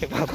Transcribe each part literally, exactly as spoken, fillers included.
भागो।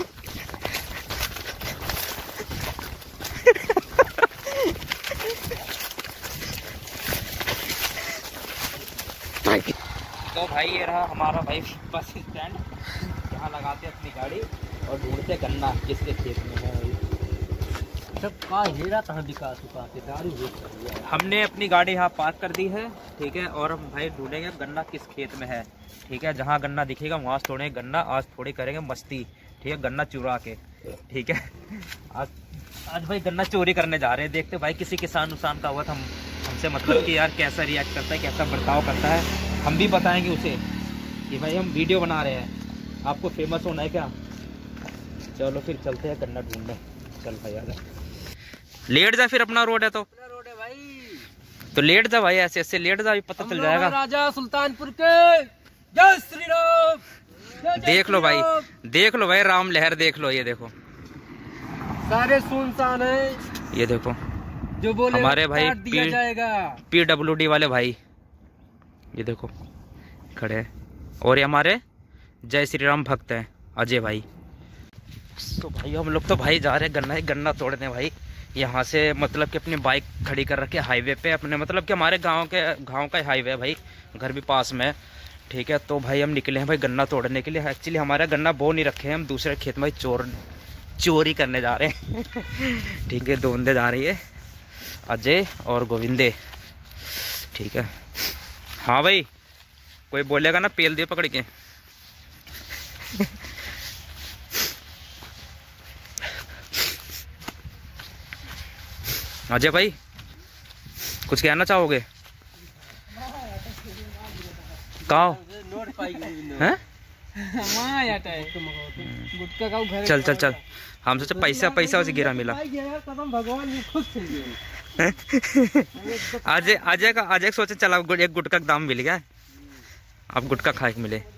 तो भाई ये रहा हमारा भाई बस स्टैंड, यहाँ लगाते अपनी गाड़ी और ढूंढते गन्ना किसके खेत में है। सब का हेरा तहाँ दिखा चुका के गाड़ी है। हमने अपनी गाड़ी यहाँ पार्क कर दी है, ठीक है, और हम भाई ढूंढेंगे गन्ना किस खेत में है, ठीक है। जहाँ गन्ना दिखेगा वहाँ से तोड़ेंगे गन्ना। आज थोड़ी करेंगे मस्ती, ठीक है, गन्ना चुरा के, ठीक है। आज आज भाई गन्ना चोरी करने जा रहे हैं। देखते भाई किसी किसान नुकसान का हुआ था, हम हमसे मतलब कि यार कैसा रिएक्ट करता है, कैसा बर्ताव करता है, हम भी बताएंगे उसे कि भाई हम वीडियो बना रहे हैं, आपको फेमस होना है क्या। चलो फिर चलते हैं गन्ना ढूंढने। चल भाई आ जा, लेट जा, फिर अपना रोड है तो अपना रोड है भाई, तो लेट जा भाई, ऐसे ऐसे लेट जा, पता चल जाएगा। राजा सुल्तानपुर के, जय श्री राम। देख लो भाई, देख लो भाई, राम लहर देख लो, ये देखो सारे सुनसान है, ये देखो जो बोले हमारे भाई दिया जाएगा। पी डब्ल्यू डी वाले भाई, ये देखो खड़े हैं। और ये हमारे जय श्री राम भक्त हैं अजय भाई। तो भाई हम लोग तो भाई जा रहे हैं गन्ना ही गन्ना तोड़ने भाई। यहाँ से मतलब कि अपनी बाइक खड़ी कर रखे हाईवे पे अपने, मतलब कि हमारे गांव के गांव का हाईवे है भाई, घर भी पास में, ठीक है। तो भाई हम निकले हैं भाई गन्ना तोड़ने के लिए। एक्चुअली हमारा गन्ना बो नहीं रखे हैं, हम दूसरे खेत में चोर चोरी करने जा रहे हैं। ठीक है, दो बंदे जा रही है, अजय और गोविंदे, ठीक है। हाँ भाई, कोई बोलेगा ना पेल दिए पकड़ के। अजय भाई कुछ कहना चाहोगे? कहो हैं? चल चल चल, हम सोचे पैसा पैसा उसे गिरा मिला। अजय अजय का अजय सोचे चला एक गुटका का दाम मिल गया, अब गुटका खाए के मिले।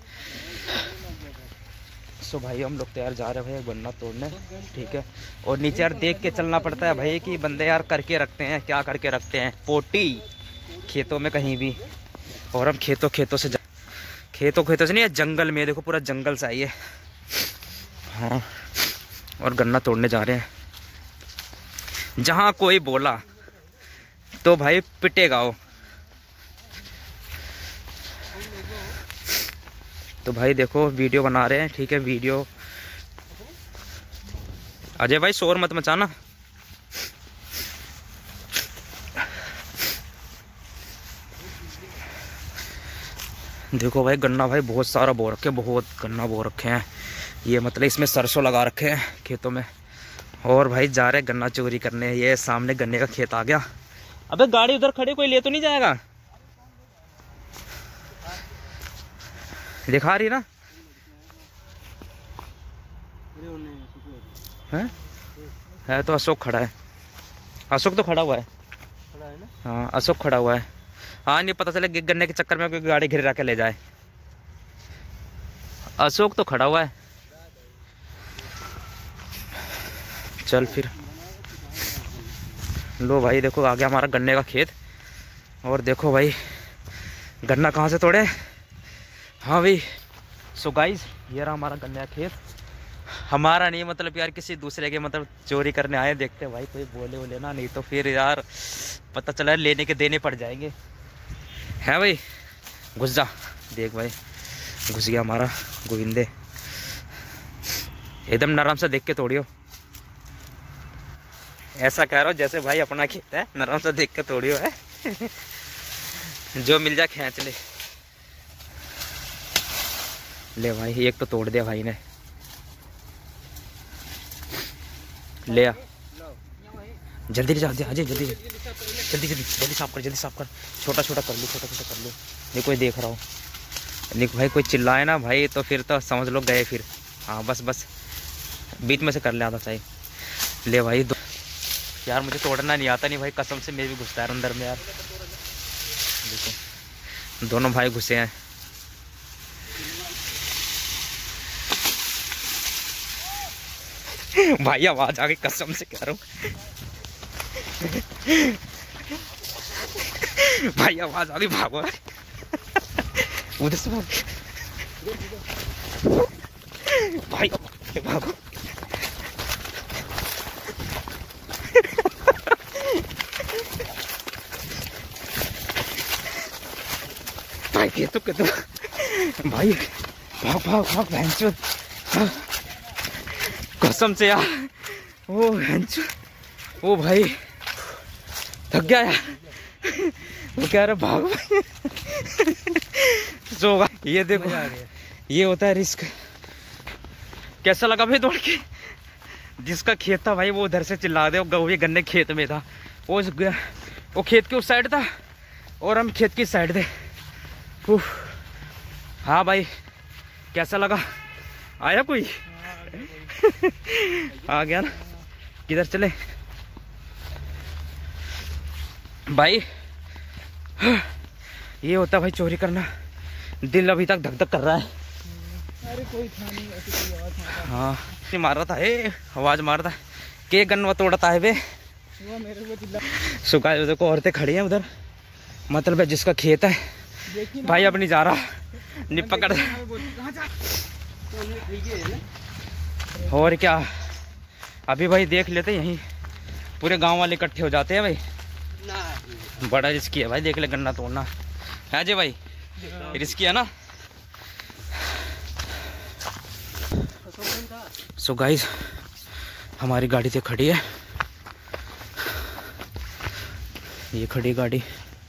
सो भाई हम लोग तो यार जा रहे हैं भाई गन्ना तोड़ने, ठीक है। और नीचे यार देख के चलना पड़ता है भाई कि बंदे यार करके रखते हैं, क्या करके रखते हैं, पोटी खेतों में कहीं भी। और हम खेतों खेतों से खेतों खेतों से नहीं, जंगल में, देखो पूरा जंगल सा ही है। हाँ, और गन्ना तोड़ने जा रहे हैं। जहाँ कोई बोला तो भाई पिटेगा वो। तो भाई देखो वीडियो बना रहे हैं, ठीक है, वीडियो। अजय भाई शोर मत मचाना। देखो भाई गन्ना भाई बहुत सारा बो रखे, बहुत गन्ना बो रखे हैं। ये मतलब इसमें सरसों लगा रखे हैं खेतों में। और भाई जा रहे गन्ना चोरी करने। ये सामने गन्ने का खेत आ गया। अबे गाड़ी उधर खड़ी, कोई ले तो नहीं जाएगा? दिखा रही ना है? है तो अशोक खड़ा है, अशोक तो खड़ा हुआ है, खड़ा है ना? हाँ अशोक खड़ा हुआ है। हाँ नहीं पता चले गन्ने के चक्कर में कोई गाड़ी घिरा के ले जाए। अशोक तो खड़ा हुआ है। चल फिर लो भाई, देखो आ गया हमारा गन्ने का खेत। और देखो भाई गन्ना कहाँ से तोड़े। हाँ भाई, सो गाइस ये रहा हमारा गन्ने का खेत। हमारा नहीं, मतलब यार किसी दूसरे के, मतलब चोरी करने आए। देखते हैं भाई कोई बोले बोले ना, नहीं तो फिर यार पता चला लेने के देने पड़ जाएंगे। है भाई, घुस जा। देख भाई घुस गया हमारा गोविंदे। एकदम नरम से देख के तोड़ियो। ऐसा कह रहा हूँ जैसे भाई अपना खेत है, नरम से देख के तोड़ियो है। जो मिल जाए खींच ले। ले भाई एक तो तोड़ दिया भाई ने। ले आ जल्दी जा, अजय जल्दी जल्दी जल्दी जल्दी साफ कर, जल्दी साफ कर। छोटा छोटा कर लो, छोटा छोटा कर लो। नहीं कोई देख रहा हो, नहीं भाई कोई चिल्लाए ना भाई तो फिर तो समझ लो गए फिर। हाँ बस बस बीच में से कर ले आता चाहिए। ले भाई दो यार, मुझे तोड़ना नहीं आता नहीं भाई, कसम से मैं भी घुसता है अंदर में यार। देखो दोनों भाई घुसे हैं। भाई आवाज आ गई, कसम से कह रहा हूँ। भाई आवाज आ गई, भागो उधर से भाई। भागो। भाई ये तो कितना भाई भाग भाग भाग भैंसो, कसम से यार ओ भैंसो, ओ भाई थक गया यार, वो कह रहा भाग भाई। सो भाई ये देखो ये होता है रिस्क। कैसा लगा भाई दौड़ के? जिसका खेत था भाई वो उधर से चिल्ला दे, वो गन्ने खेत में था, वो वो खेत के उस साइड था और हम खेत की साइड थे। हाँ भाई कैसा लगा? आया कोई? आ गया ना? किधर चले भाई? ये होता भाई चोरी करना। दिल अभी तक धक धक कर रहा है। अरे कोई था नहीं, ऐसी कोई आवाज नहीं। हाँ मार रहा था, ए आवाज मार रहा है के गन्ना तोड़ता है बे, वो मेरे को चिल्ला। सुखा देखो औरतें खड़ी हैं उधर, मतलब है जिसका खेत है भाई अब नहीं जा रहा, नहीं पकड़। और क्या अभी भाई देख लेते यहीं पूरे गांव वाले इकट्ठे हो जाते हैं भाई। बड़ा रिस्की है भाई, देख ले गन्ना तोड़ना है जी भाई, रिस्की है ना। सो गाइस हमारी गाड़ी तो खड़ी है, ये खड़ी गाड़ी,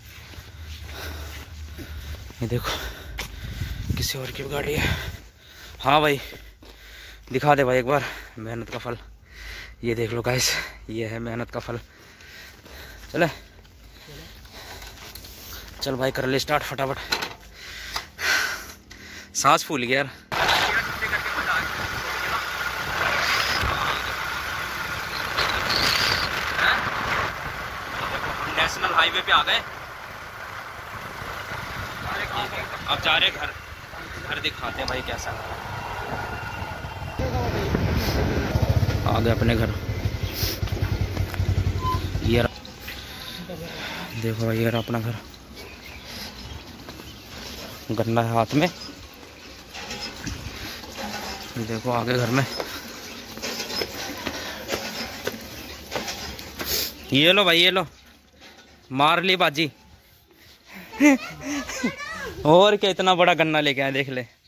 ये देखो किसी और की गाड़ी है। हाँ भाई दिखा दे भाई एक बार मेहनत का फल, ये देख लो गाइस, ये है मेहनत का फल। चले चल भाई कर ले स्टार्ट फटाफट, सांस फूल गया यार। नेशनल हाईवे पे आ गए, अब जा रहे घर, घर दिखाते हैं भाई कैसा। आ गए अपने घर, ये देखो भाई ये रहा अपना घर, गन्ना है हाथ में, देखो आगे घर में। ये लो भाई ये लो, मार ली बाजी। और क्या इतना बड़ा गन्ना लेके आए देख ले।